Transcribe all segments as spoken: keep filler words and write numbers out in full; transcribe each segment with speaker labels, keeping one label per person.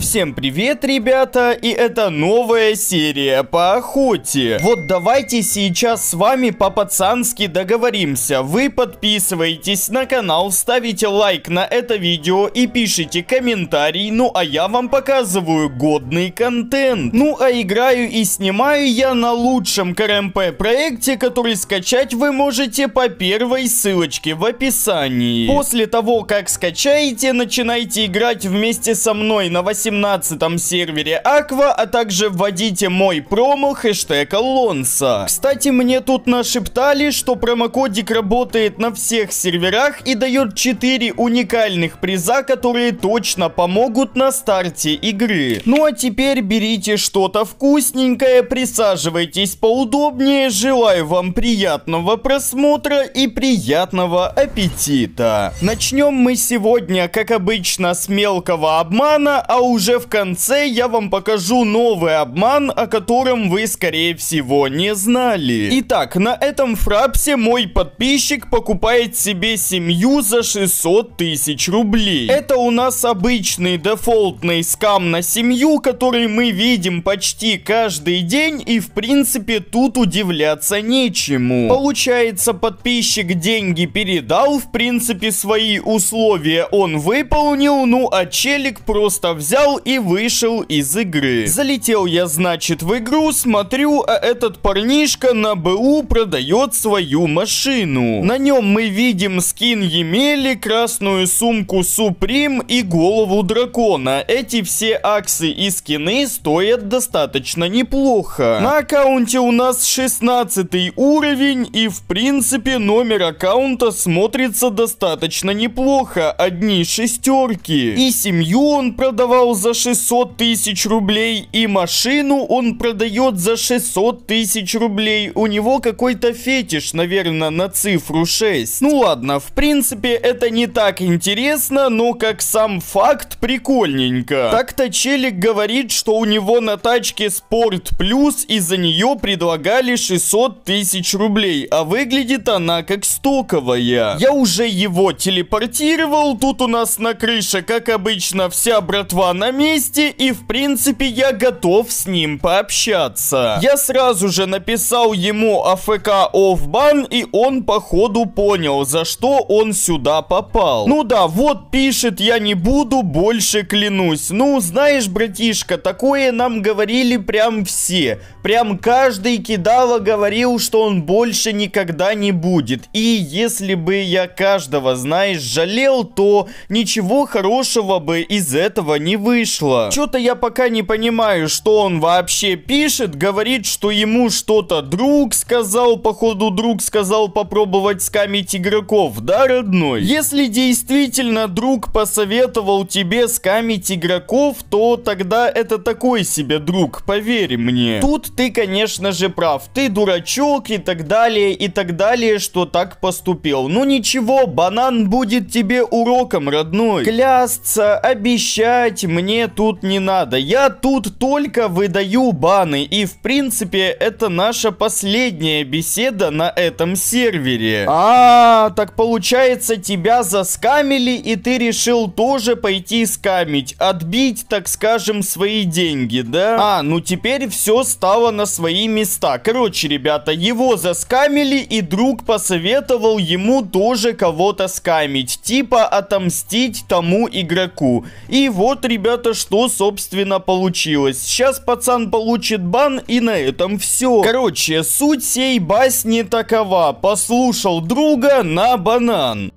Speaker 1: Всем привет, ребята, и это новая серия по охоте. Вот давайте сейчас с вами по-пацански договоримся. Вы подписываетесь на канал, ставите лайк на это видео и пишите комментарий, ну а я вам показываю годный контент. Ну а играю и снимаю я на лучшем КРМП проекте, который скачать вы можете по первой ссылочке в описании. После того, как скачаете, начинайте играть вместе со мной на восемнадцатом сервере Аква, а также вводите мой промо хэштег Алонса. Кстати, мне тут нашептали, что промокодик работает на всех серверах и дает четыре уникальных приза, которые точно помогут на старте игры. Ну а теперь берите что-то вкусненькое, присаживайтесь поудобнее, желаю вам приятного просмотра и приятного аппетита. Начнем мы сегодня, как обычно, с мелкого обмана, а уже в конце я вам покажу новый обман, о котором вы, скорее всего, не знали. Итак, на этом фрапсе мой подписчик покупает себе семью за шестьсот тысяч рублей. Это у нас обычный дефолтный скам на семью, который мы видим почти каждый день, и в принципе тут удивляться нечему. Получается, подписчик деньги передал, в принципе свои условия он выполнил, ну а челик просто взял и вышел из игры. Залетел я, значит, в игру, смотрю, а этот парнишка на БУ продает свою машину. На нем мы видим скин Емели, красную сумку Supreme и голову дракона. Эти все аксы и скины стоят достаточно неплохо. На аккаунте у нас шестнадцатый уровень, и в принципе номер аккаунта смотрится достаточно неплохо, одни шестерки. И семью он продавал за шестьсот тысяч рублей, и машину он продает за шестьсот тысяч рублей. У него какой-то фетиш, наверное, на цифру шесть. Ну ладно, в принципе это не так интересно, но как сам факт прикольненько. Так-то челик говорит, что у него на тачке Спорт Плюс, и за нее предлагали шестьсот тысяч рублей, а выглядит она как стоковая. Я уже его телепортировал, тут у нас на крыше, как обычно, вся братва на месте, и в принципе я готов с ним пообщаться. Я сразу же написал ему АФК оффбан, и он походу понял, за что он сюда попал. Ну да, вот пишет: я не буду больше, клянусь. Ну знаешь, братишка, такое нам говорили прям все. Прям каждый кидало говорил, что он больше никогда не будет. И если бы я каждого, знаешь, жалел, то ничего хорошего бы из этого не вышло. Что-то я пока не понимаю, что он вообще пишет. Говорит, что ему что-то друг сказал. Походу, друг сказал попробовать скамить игроков, да, родной? Если действительно друг посоветовал тебе скамить игроков, то тогда это такой себе друг, поверь мне. Тут ты, конечно же, прав. Ты дурачок и так далее, и так далее, что так поступил. Ну ничего, банан будет тебе уроком, родной. Клясться, обещать мне тут не надо. Я тут только выдаю баны, и в принципе это наша последняя беседа на этом сервере. А, так получается, тебя заскамили, и ты решил тоже пойти скамить, отбить, так скажем, свои деньги, да? А, ну теперь все стало на свои места. Короче, ребята, его заскамили, и друг посоветовал ему тоже кого-то скамить, типа отомстить тому игроку. И вот, ребята, что собственно получилось. Сейчас пацан получит бан, и на этом все. Короче, суть сей басни такова: послушал друга, на банан.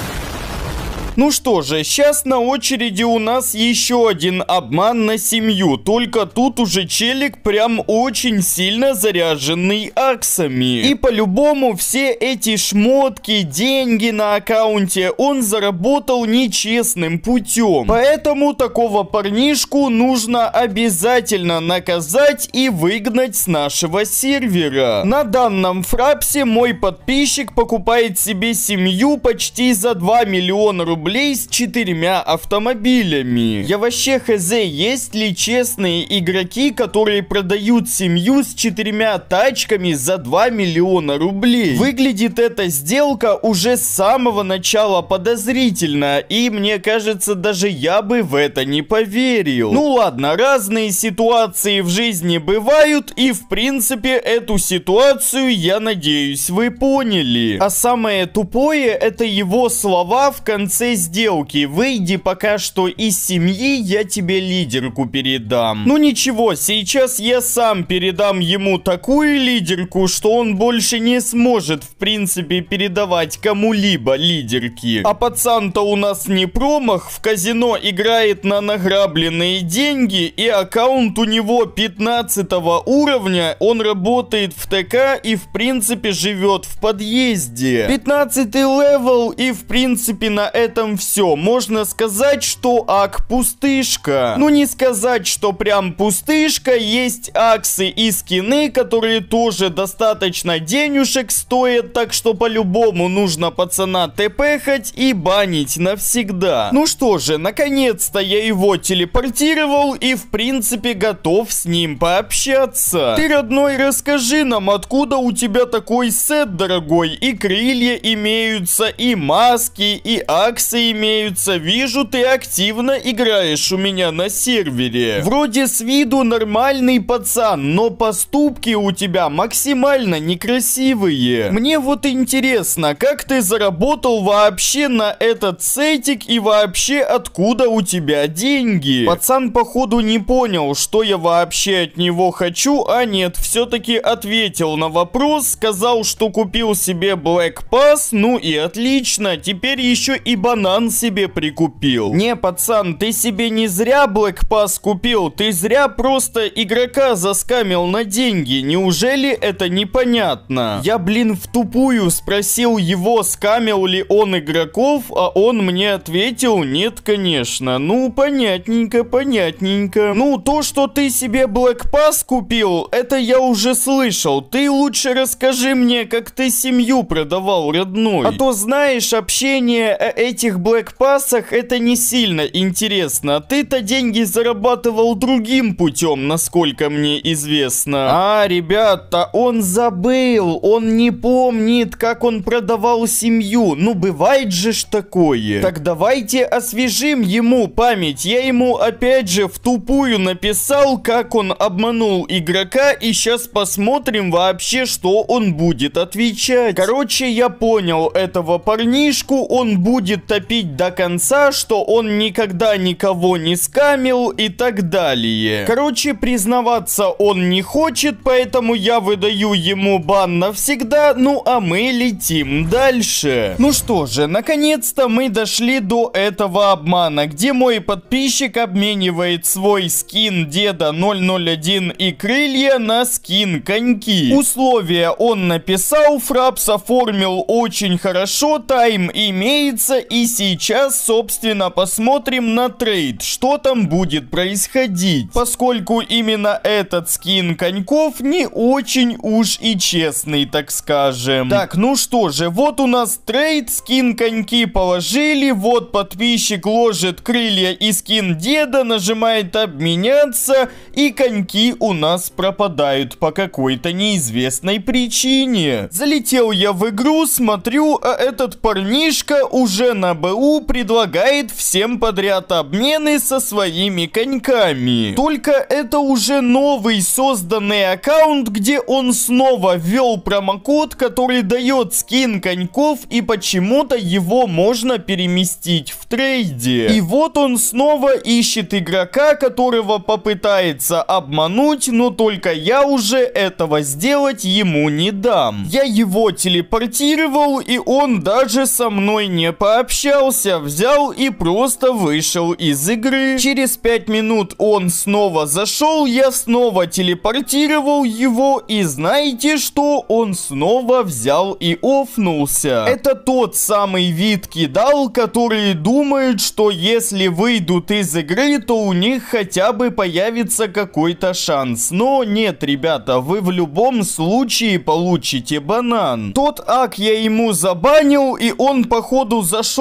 Speaker 1: Ну что же, сейчас на очереди у нас еще один обман на семью. Только тут уже челик прям очень сильно заряженный аксами. И по-любому все эти шмотки, деньги на аккаунте он заработал нечестным путем. Поэтому такого парнишку нужно обязательно наказать и выгнать с нашего сервера. На данном фрапсе мой подписчик покупает себе семью почти за два миллиона рублей. рублей с четырьмя автомобилями. Я вообще хз, есть ли честные игроки, которые продают семью с четырьмя тачками за два миллиона рублей? Выглядит эта сделка уже с самого начала подозрительно, и мне кажется, даже я бы в это не поверил. Ну ладно, разные ситуации в жизни бывают, и в принципе эту ситуацию, я надеюсь, вы поняли. А самое тупое, это его слова в конце сделки: выйди пока что из семьи, я тебе лидерку передам. Ну ничего, сейчас я сам передам ему такую лидерку, что он больше не сможет в принципе передавать кому-либо лидерки. А пацан-то у нас не промах, в казино играет на награбленные деньги, и аккаунт у него пятнадцатого уровня, он работает в ТК и в принципе живет в подъезде. пятнадцатый левел, и в принципе на этом все. Можно сказать, что ак пустышка. Ну не сказать, что прям пустышка, есть аксы и скины, которые тоже достаточно денежек стоят, так что по-любому нужно пацана тпхать и банить навсегда. Ну что же, наконец-то я его телепортировал и в принципе готов с ним пообщаться. Ты, родной, расскажи нам, откуда у тебя такой сет дорогой, и крылья имеются, и маски, и аксы имеются. Вижу, ты активно играешь у меня на сервере. Вроде с виду нормальный пацан, но поступки у тебя максимально некрасивые. Мне вот интересно, как ты заработал вообще на этот сетик, и вообще откуда у тебя деньги? Пацан походу не понял, что я вообще от него хочу, а нет, все-таки ответил на вопрос, сказал, что купил себе Black Pass, ну и отлично, теперь еще и банан себе прикупил. Не, пацан, ты себе не зря Black Pass купил, ты зря просто игрока заскамил на деньги, неужели это непонятно? Я, блин, в тупую спросил его, скамил ли он игроков, а он мне ответил: нет, конечно. Ну, понятненько, понятненько. Ну, то, что ты себе Black Pass купил, это я уже слышал. Ты лучше расскажи мне, как ты семью продавал, родной. А то, знаешь, общение о этих Black Pass'ах это не сильно интересно. Ты-то деньги зарабатывал другим путем, насколько мне известно. А, ребята, он забыл, он не помнит, как он продавал семью. Ну, бывает же ж такое. Так давайте освежим ему память. Я ему опять же в тупую написал, как он обманул игрока, и сейчас посмотрим вообще, что он будет отвечать. Короче, я понял этого парнишку, он будет топить до конца, что он никогда никого не скамил и так далее. Короче, признаваться он не хочет, поэтому я выдаю ему бан навсегда, ну а мы летим дальше. Ну что же, наконец-то мы дошли до этого обмана, где мой подписчик обменивает свой скин деда ноль ноль один и крылья на скин коньки. Условия он написал, Фрапс оформил очень хорошо, тайм имеется, и сейчас, собственно, посмотрим на трейд, что там будет происходить, поскольку именно этот скин коньков не очень уж и честный, так скажем. Так, ну что же, вот у нас трейд, скин коньки положили, вот подписчик ложит крылья и скин деда, нажимает обменяться, и коньки у нас пропадают по какой-то неизвестной причине. Залетел я в игру, смотрю, а этот парнишка уже на БУ предлагает всем подряд обмены со своими коньками. Только это уже новый созданный аккаунт, где он снова ввел промокод, который дает скин коньков, и почему-то его можно переместить в трейде. И вот он снова ищет игрока, которого попытается обмануть, но только я уже этого сделать ему не дам. Я его телепортировал, и он даже со мной не пообщался, взял и просто вышел из игры. Через пять минут он снова зашел, я снова телепортировал его, и знаете что? Он снова взял и офнулся. Это тот самый вид кидал, которые думают, что если выйдут из игры, то у них хотя бы появится какой-то шанс. Но нет, ребята, вы в любом случае получите банан. Тот ак я ему забанил, и он походу зашел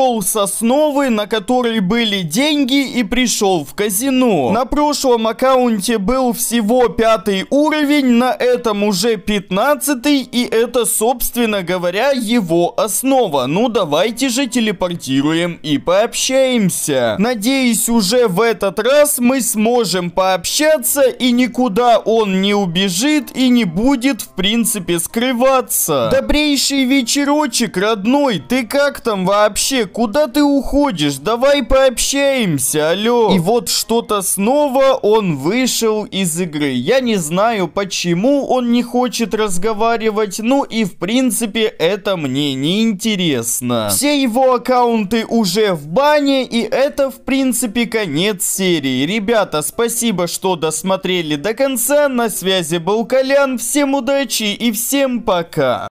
Speaker 1: ушел с основы, на которой были деньги, и пришел в казино. На прошлом аккаунте был всего пятый уровень, на этом уже пятнадцатый, и это, собственно говоря, его основа. Ну давайте же телепортируем и пообщаемся. Надеюсь, уже в этот раз мы сможем пообщаться, и никуда он не убежит и не будет, в принципе, скрываться. Добрейший вечерочек, родной, ты как там вообще? Куда ты уходишь? Давай пообщаемся, алло. И вот что-то снова он вышел из игры. Я не знаю, почему он не хочет разговаривать, ну и в принципе это мне не интересно. Все его аккаунты уже в бане, и это в принципе конец серии. Ребята, спасибо, что досмотрели до конца. На связи был Колян. Всем удачи и всем пока.